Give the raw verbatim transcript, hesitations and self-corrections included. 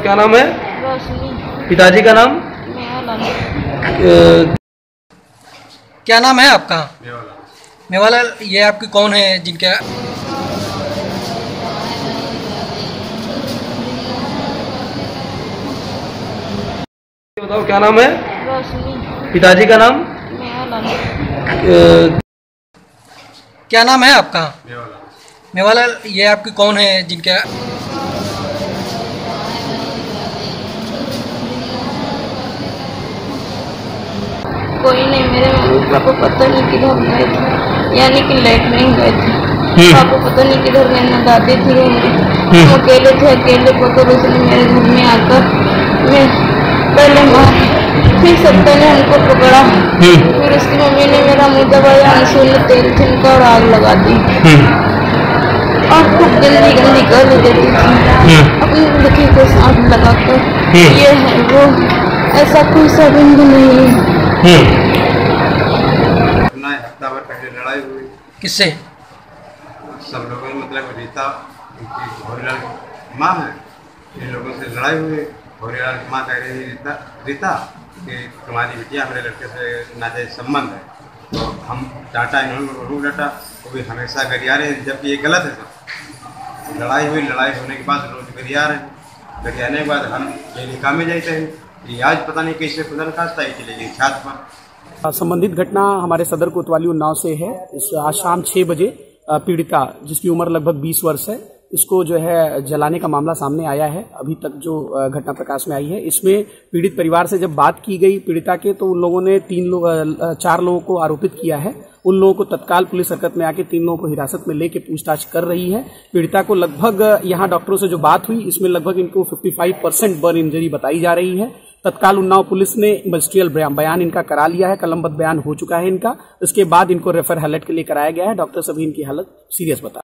क्या नाम है? रोशनी। पिताजी का नाम? मेवालाल। क्या नाम है आपका? मेवालाल। मेवालाल, ये आपकी कौन है जिनके बताओ क्या नाम है? रोशनी। पिताजी का नाम? मेवालाल। क्या नाम है आपका? मेवालाल। मेवालाल, ये आपकी कौन है जिनके कोई नहीं, मेरे मम्मी पापा पता नहीं किधर गए थे, यानी कि लेट नहीं गए थे। पापा पता नहीं किधर गए, ना दादी थी वो मेरी, हम अकेले थे। अकेले पकड़ उसने मेरे घर में आकर मैं पहले मारे, फिर सत्ता ने हमको पकड़ा, फिर उसकी मम्मी ने मेरा मुँह दबाया, आंसू ने तेल छिनका और आग लगा दी और खूब गंदी गंदी गाली देती थी अपनी लड़की को साथ लगाकर। ये है वो, ऐसा कोई संबंध नहीं है। अपना हफ्ता भर पहले लड़ाई हुई। किससे? सब लोगों ने, मतलब रीता उनकी भोरीलाल की माँ है, इन लोगों से लड़ाई हुई। भोरीलाल की माँ कह रही है रीता रीता कि तुम्हारी बिटिया मेरे लड़के से नाजायज संबंध है, तो हम डांटा, इन्होंने रूप डांटा, वो भी हमेशा गरिया रहे हैं, जबकि ये गलत है। सब लड़ाई हुई, लड़ाई होने के बाद रोज गरिया रहे हैं, गरियाने के बाद हम ये निकाह में जाते हैं। ये आज पता नहीं कैसे खुदा न खास्ता ही चली गई छात पर। संबंधित घटना हमारे सदर कोतवाली उन्नाव से है। इस आज शाम छह बजे पीड़िता, जिसकी उम्र लगभग बीस वर्ष है, इसको जो है जलाने का मामला सामने आया है। अभी तक जो घटना प्रकाश में आई है, इसमें पीड़ित परिवार से जब बात की गई पीड़िता के, तो उन लोगों ने तीन लोग चार लोगों को आरोपित किया है। उन लोगों को तत्काल पुलिस हरकत में आके तीन लोगों को हिरासत में लेके पूछताछ कर रही है। पीड़िता को लगभग, यहाँ डॉक्टरों से जो बात हुई, इसमें लगभग इनको पचपन परसेंट बर्न इंजरी बताई जा रही है। तत्काल उन्नाव पुलिस ने मजिस्ट्रियल बयान इनका करा लिया है, कलमबद्ध बयान हो चुका है इनका। इसके बाद इनको रेफर हालत के लिए कराया गया है। डॉक्टर सभी इनकी हालत सीरियस बता